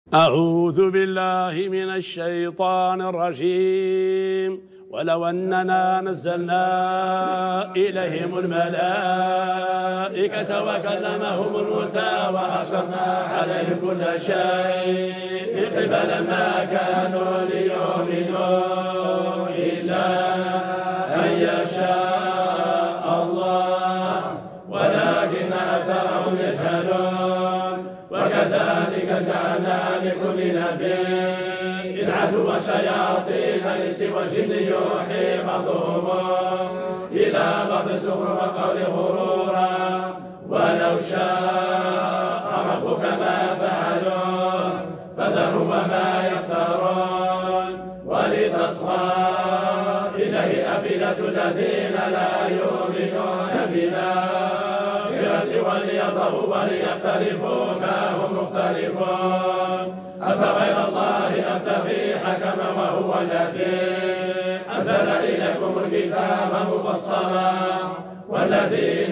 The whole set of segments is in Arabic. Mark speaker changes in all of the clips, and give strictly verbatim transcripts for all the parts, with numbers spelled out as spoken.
Speaker 1: أعوذ بالله من الشيطان الرجيم. ولو أننا نزلنا إليهم الملائكة وكلمهم الموتى وحشرنا عليهم كل شيء قبلا ما كانوا ليؤمنوا إلا أن يشاء الله ولكن أكثرهم يجهلون. وكذلك جعلنا لكل نبي عدوا شياطين الإنس والجن يوحي بعضهم إلى بعض زخرف القول غرورا ولو شاء ربك ما فعلوه فذرهم وما يفترون. ولتصغى إليه أفئدة الذين لا يؤمنون بالآخرة وليرضوا وليختلفوا ما هم مختلفون. أفغير الله أبتغي حكما وهو الذي أنزل إليكم الكتاب مفصلا والذين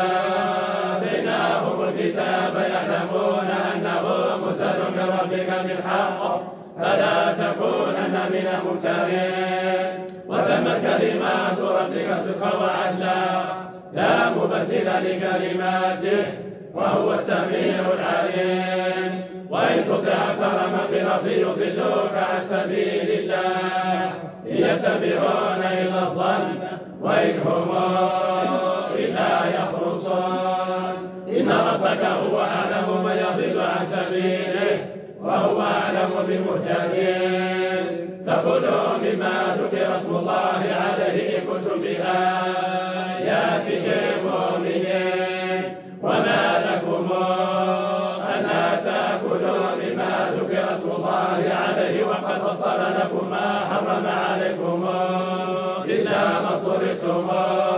Speaker 1: آتيناهم الكتاب يعلمون أنه منزل من ربك بالحق فلا تكونن من الممترين. وتمت كلمات ربك صدقا وعدلا لا مبدل لكلماته وهو السميع العليم. وإن تطع أكثر من في الأرض يضلوك عن سبيل الله يتبعون إلا الظن وإن هم إلا يخرصون. إن ربك هو أعلم من يضل عن سبيله وهو أعلم بالمهتدين. فكلوا مما ذكر اسم الله عليه إن كنتم بآياته مؤمنين. وما لكم ألا تأكلوا مما ذكر اسم الله عليه وقد فصل لكم ما حرم عليكم إلا ما اضطررتم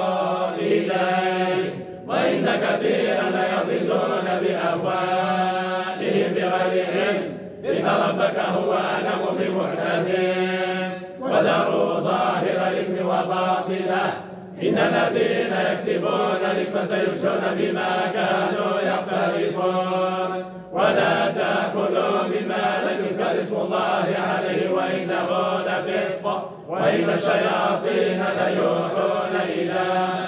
Speaker 1: إليه. وإن كثيرا ليضلون بأهوائهم بغير علم إن ربك هو أعلم بالمعتدين. وذروا ظاهر الإثم وباطنه إن الذين يكسبون الإثم سيجزون بما كانوا يقترفون. ولا تأكلوا مما لم يذكر اسم الله عليه وإنه لفسق وإن الشياطين ليوحون إلى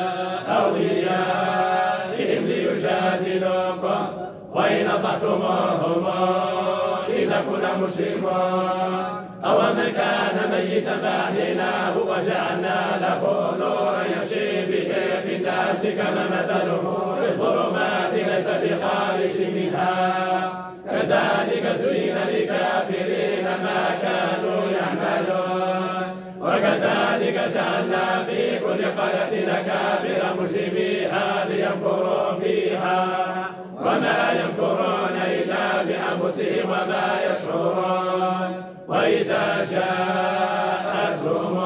Speaker 1: أوليائهم ليجادلوكم وإن أطعتموهم إنكم لمشركون. أومن كان ميتا فأحييناه وجعلنا له نورا يمشي به في الناس كمن مثله في الظلمات ليس بخارج منها كذلك زين للكافرين ما كانوا يعملون. وكذلك جعلنا في كل قرية أكابر مجرميها ليمكروا فيها وما يمكرون إلا بأنفسهم وما يشعرون. وإذا جاءتهم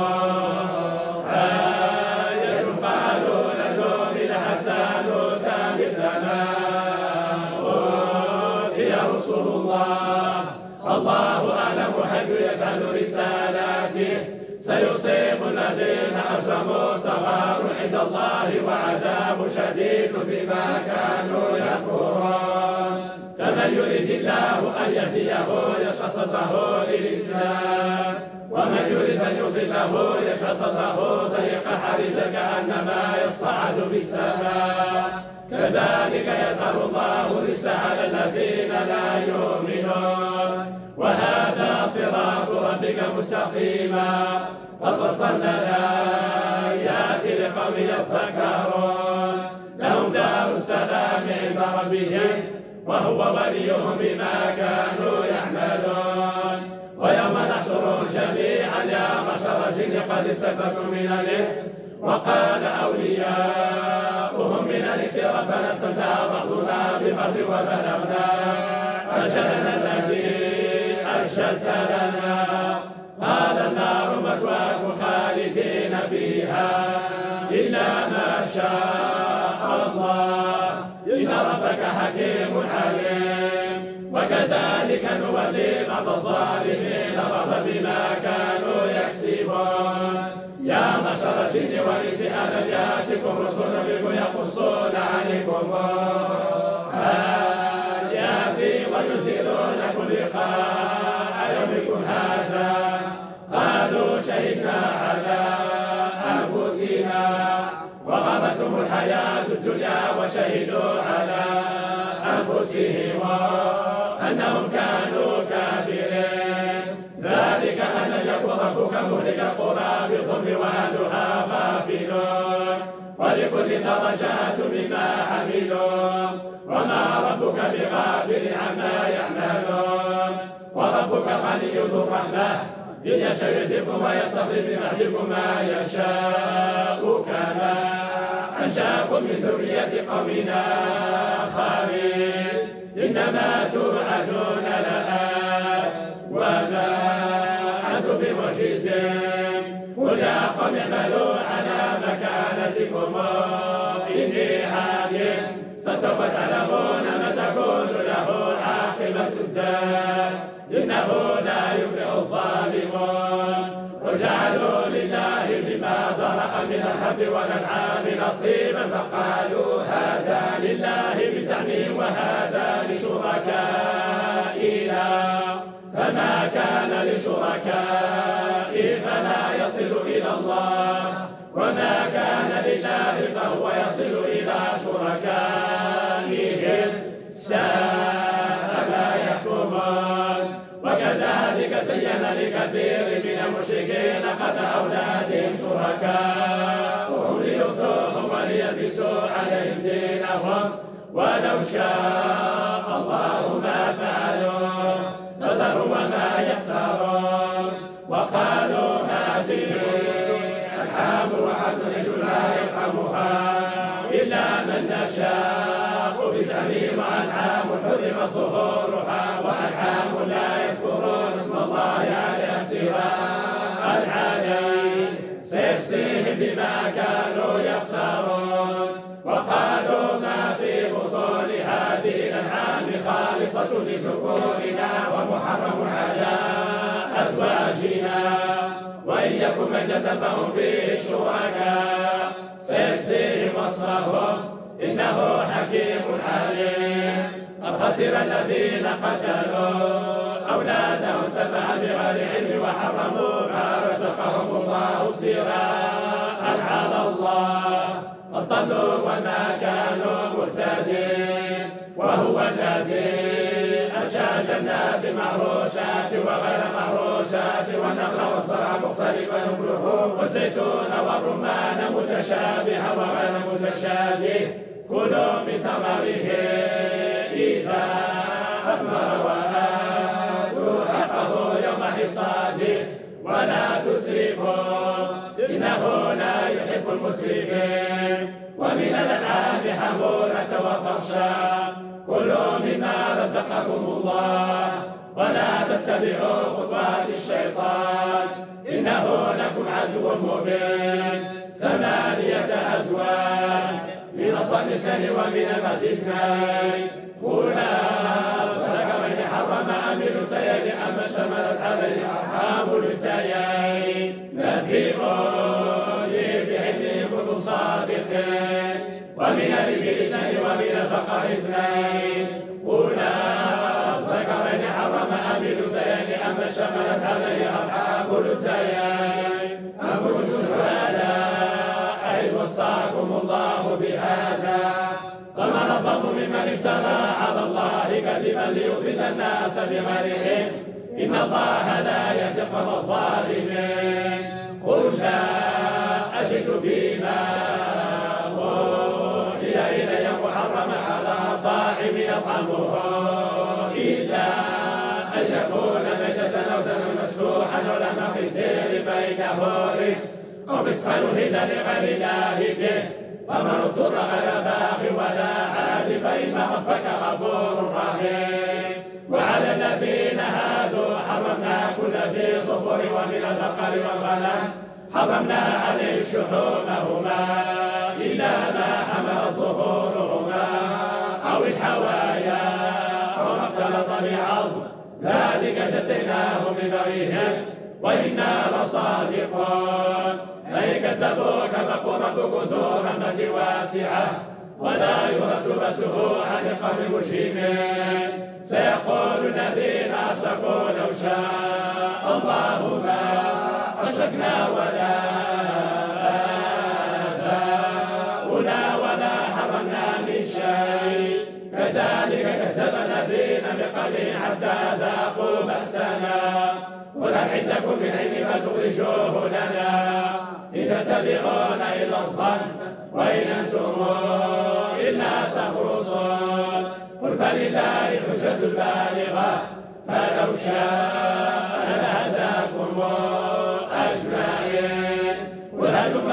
Speaker 1: آية قالوا لن نؤمن حتى نؤتى مثل ما أوتي رسل الله الله أعلم حيث يجعل رسالاته. سيصيب الذين أجرموا صغار عند الله وعذاب شديد بما كانوا يكفرون. فمن يريد الله أن يهديه يشرح صدره للإسلام ومن يريد أن يضله يجعل صدره ضيقا حرجا كأنما يصعد في السماء كذلك يجعل الله الرجس على الذين لا يؤمنون. وهذا صراط ربك مستقيما قد فصلنا الآيات لقوم يذكرون. لهم دار السلام عند ربهم وهو وليهم بما كانوا يعملون. ويوم نحشرهم جميعا يا معشر الجن قد استكثرتم من الإنس وقال أولياؤهم من الإنس ربنا استمتع بعضنا ببعض وبلغنا أجلنا الذي أجلت لنا قال النار مثواكم خالدين فيها إلا ما شاء الله إن ربك حكيم عليم. وكذلك نولي بعض الظالمين بعضا بما كانوا يكسبون. يا معشر الجن والإنس ألم يأتكم رسل منكم يقصون عليكم آياتي وينذرونكم لقاء شهدنا على أنفسنا وغرتهم الحياة الدنيا وشهدوا على أنفسهم أنهم كانوا كافرين ذلك أن لم يكن ربك مهلك القرى بظلم وأهلها غافلون ولكل درجات مما عملوا وما ربك بغافل عما يعملون وربك غني ذو الرحمة إن يشاء يذهبكم ويستخلف من بعدكم ما يشاء كما أنشأكم من ذرية قومنا آخرين إنما توعدون لآت وما أنتم بمعجزين قل يا قوم اعملوا على مكانتكم إني عامل فسوف تعلمون ما تكون له عاقبة الدار إنه لا يفلح الظالمون وجعلوا لله مما ذرأ من الحرث والأنعام نصيبا فقالوا هذا لله بزعمهم وهذا لشركائنا فما كان لشركائه فلا يصل إلى الله وما كان لله فهو يصل إلى شركائهم ساء ما يحكمون وكذلك زين لكثير من المشركين قتل أولادهم شركاؤهم ليطغوا وليلبسوا عليهم دينهم ولو شاء الله ما فعلوا فذروا وما يفترون وقالوا هذه أنعام وحرث لا يرحمها إلا من نشاء بزعمهم وأنعام حرم ظهورها وأنعام لا يذكرون اسم الله عليها افتراء العلي سيجزيهم بما كانوا يفترون وقالوا ما في بطون هذه الأنعام خالصة لذكورنا ومحرم على أزواجنا وإن يكن ميتة فهم فيه شركاء سيجزيهم وصفهم إنه حكيم عليم قد خسر الذين قتلوا أولادهم سفها بغير علم وحرموا ما رزقهم الله افتراء على الله قد ضلوا وما كانوا مهتدين وهو الذي أنشأ جنات معروشات وغير معروشات والنخل والزرع مختلفا أكله والزيتون والرمان متشابها وغير متشابه كلوا من ثمره إذا أثمر وآتوا حقه يوم حصاده ولا تسرفوا إنه لا يحب المسرفين ومن الأنعام حمولة وفرشا كلوا مما رزقكم الله ولا تتبعوا خطوات الشيطان إنه لكم عدو مبين ثمانية أزواج من الضأن اثنين ومن المعز اثنين قل أذكرين حرم أم الأنثيين أم اشتملت عليه أرحام الأنثيين نبئوني بعلم إن كنتم صادقين ومن الإبل اثنين ومن البقر اثنين قل أذكرين حرم أم الأنثيين أم اشتملت عليه أرحام الأنثيين أم كنتم شهداء إذ وصاكم الله بهذا فمن أظلم ممن افترى على الله كذبا ليضل الناس بغير علم إن الله لا يهدي القوم الظالمين قل لا أجد فيما أوحي إلي محرما على طاعم يطعمه إلا أن يكون ميتة أو دما مسفوحا أو لحم خنزير فإنه رجس أو فسقا أهل لغير الله به فمن اضطر غير باغ ولا عاد فإن ربك غفور رحيم وعلى الذين هادوا حرمنا كل ذي ظفر ومن البقر والغنم حرمنا عليه شحومهما إلا ما حملت ظهورهما أو الحوايا أو ما اختلط بعظم ذلك جزيناهم ببغيهم وإنا لصادقون فإن كذبوك فقل ربكم ذو رحمة واسعة ولا يرد بأسه عن القوم المجرمين سيقول الذين أشركوا لو شاء الله ما أشركوا أمسكنا ولا آباؤنا ولا حرمنا من شيء كذلك كذب الذين من قبلهم حتى ذاقوا بأسنا قل هل عندكم من علم فتخرجوه لنا إن تتبعون إلا الظن وإن أنتم إلا تخرصون قل فلله الحجة البالغة فلو شاء لهداكم أجمعين قل هلم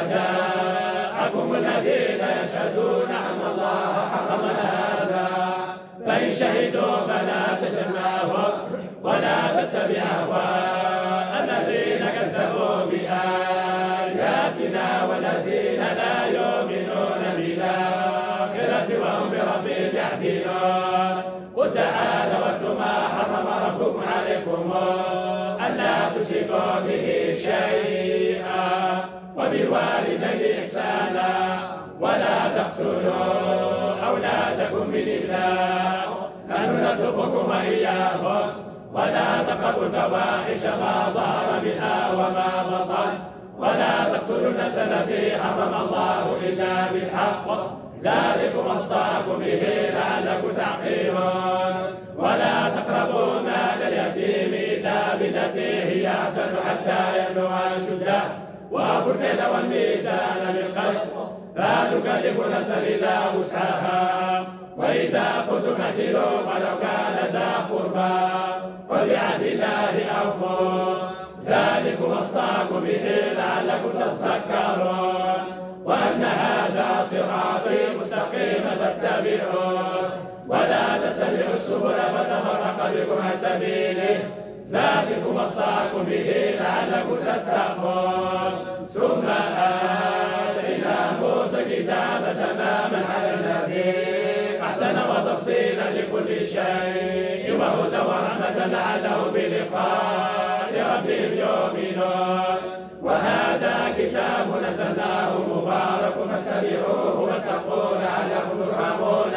Speaker 1: شهداءكم الذين يشهدون أن الله حرم هذا فإن شهدوا فلا تشهد معهم ولا تتبع أهواء الذين كذبوا بآياتنا والذين لا يؤمنون بالآخرة وهم بربهم يعدلون قل تعالوا واتلوا ما حرم ربكم عليكم ألا تشركوا به شيئا وبالوالدين إحسانا ولا تقتلوا أولادكم من إملاق نحن نرزقكم وإياهم ولا تقربوا الفواحش ما ظهر منها وما بطن ولا تقتلوا النفس التي حرم الله إلا بالحق ذلكم وصاكم به لعلكم تعقلون ولا تقربوا مال اليتيم إلا بالتي هي أحسن حتى يبلغ أشده وأوفوا الكيل والميزان بالقسط لا نكلف نفسا إلا وسعها وإذا قلتم اعدلوا ولو كان ذا قربى وبعهد الله أوفوا ذلكم وصاكم به لعلكم تذكرون وأن هذا صراطي مستقيما فاتبعوه ولا تتبعوا السبل فتفرق بكم عن سبيله ذلكم وصاكم به لعلكم تتقون ثم آتينا موسى الكتاب تماما على الذي أحسن وتفصيلا لكل شيء وهدى ورحمة لعلهم بلقاء ربهم يؤمنون وهذا كتاب نزلناه مبارك فاتبعوه واتقوا لعلكم ترحمون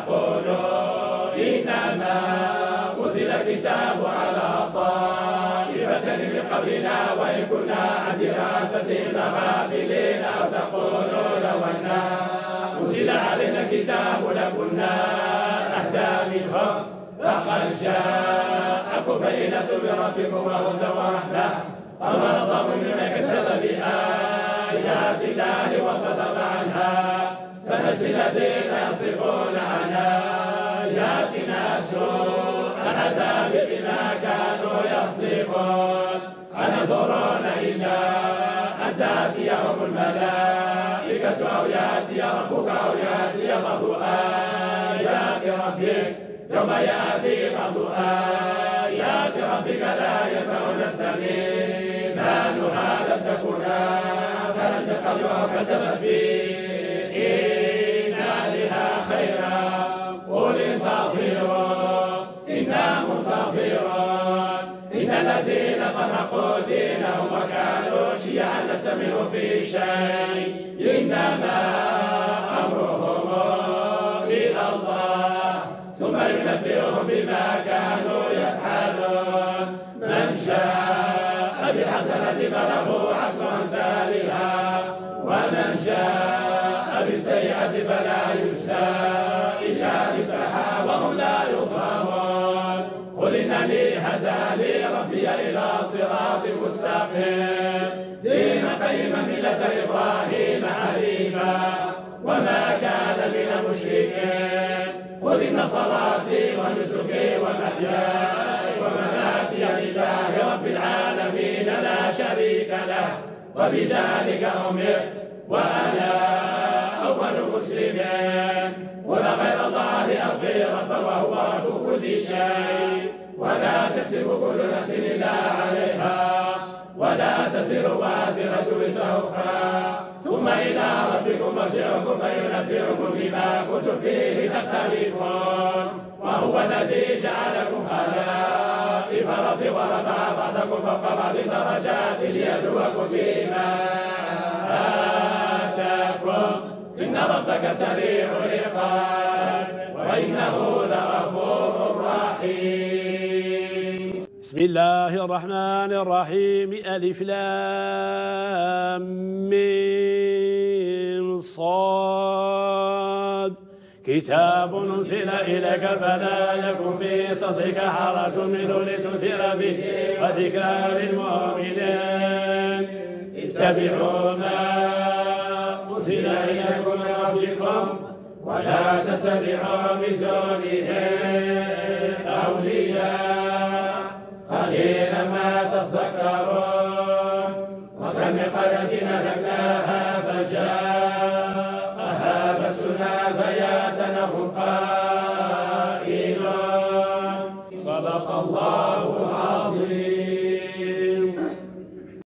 Speaker 1: تقولوا إنما أنزل الكتاب على طائفتين من قبلنا وإن كنا عن دراستهم لغافلين أو تقولوا لو أنا أنزل علينا الكتاب لكنا أهدى منهم فقد جاءكم بينة من ربكم وهدى ورحمة وما ظلم ممن كذب بآيات الله وصدق عنها سنجزي الذين يصفون عن آياتنا سوء العذاب بما كانوا يصدفون أنظرون إلى أن تأتيهم الملائكة أو يأتي ربك أو يأتي بعض آيات ربك يوم يأتي بعض آيات ربك لا ينفع نفسا إيمانها لم تكن آمنت من قبل أو كسبت في إيمانها خيرا قل انتظروا إنا منتظرون إن الذين فرقوا دينهم وكانوا شيعا لست منهم في شيء إنما أمرهم إلى الله ثم ينبئهم بما كانوا يفعلون من جاء بالحسنة فله عشر أمثالها ومن جاء بالسيئة فلا يجزى إلا مثلها وهم لا يظلمون قل إنني هداني ربي إلى صراط مستقيم دينا قيما ملة إبراهيم حنيفا وما كان من المشركين قل إن صلاتي ونسكي ومحياي ومماتي لله رب العالمين لا شريك له وبذلك أمرت وأنا أول مسلمين قل غير الله أبغي ربا وهو رب كل شيء ولا تكسب كل نفس إلا عليها ولا تزر وازرة وزر أخرى ثم إلى ربكم مرجعكم فينبئكم بما كنتم فيه تختلفون وهو الذي جعلكم خلائف الأرض ورفع بعضكم فوق بعض درجات ليبلوكم فيما آتاكم إن ربك سريع العقاب وإنه لغفور رحيم.
Speaker 2: بسم الله الرحمن الرحيم ألف لام ميم صاد كتاب أنزل إليك فلا يكن في صدرك حرج منه لتنذر به وذكرى للمؤمنين اتبعوا ما أنزل إليكم من ربكم ولا تتبعوا من دونه أولياء قليلا ما